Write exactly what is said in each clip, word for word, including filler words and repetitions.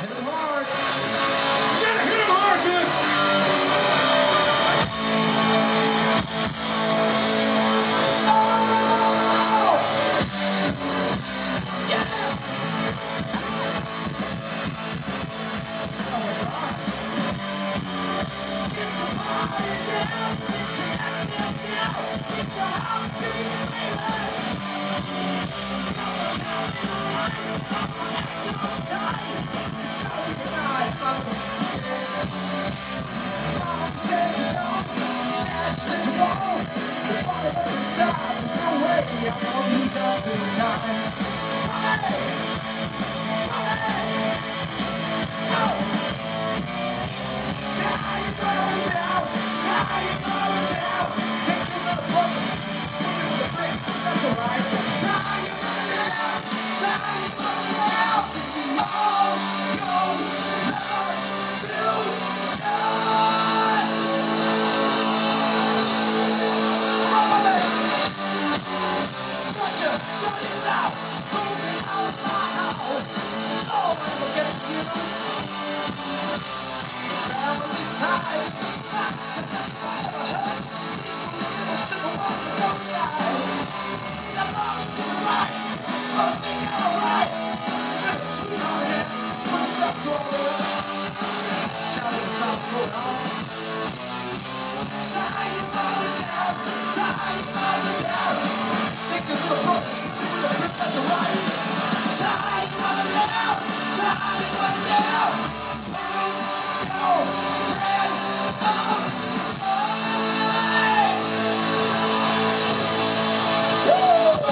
Hit him hard. You gotta hit him hard, dude. Oh! Yeah! Get your body down, get your neck down, get your heartbeat, baby. Come on, tell me why, come on, act on time. It's gotta be the night, fucking scared. Mom said you don't, Dad said you won't. The bottom up inside, there's no way I'm gonna lose out this time. Money! Money! Oh! Tie your mother down, tie your mother down. Taking the book, swimming with a brick, that's alright. Tie your mother down, tie your mother down. All your love tonight. Come on, mother. Such a dirty mouse, moving out of my house. So I'm gonna get you. Family ties, not the best I ever heard. See a little simple one from those guys. Now Bobby did it right, but I think I'm alright. Little sweetheart in, put stuff to all this. Shout at the top, going on. Tie your mother down, tie your mother down. Take a little brother, sleep with a grip, that's alright. Tie your mother down, tie your mother down. Put your friend on mine. Woo!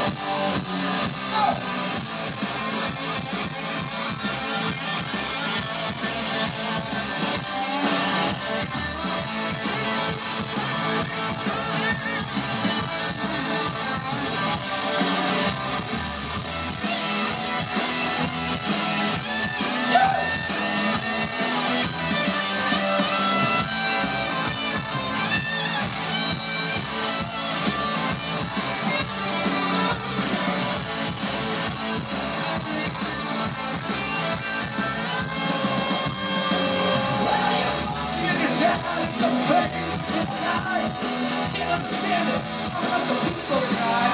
Oh! Understand it, I'm just a peaceful guy.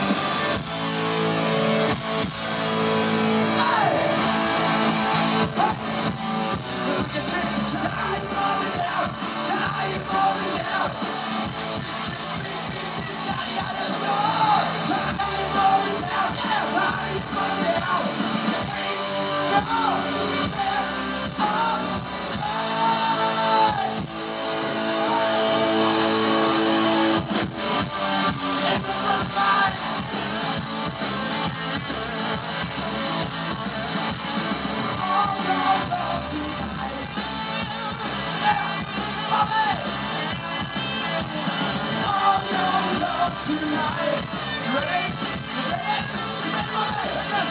Hey! Hey! We can tie your mother down, tie your mother down. Tie your mother down, yeah, tie your mother down. Ain't no fair of mine. Tonight, you ready? You ready? You ready, Bobby?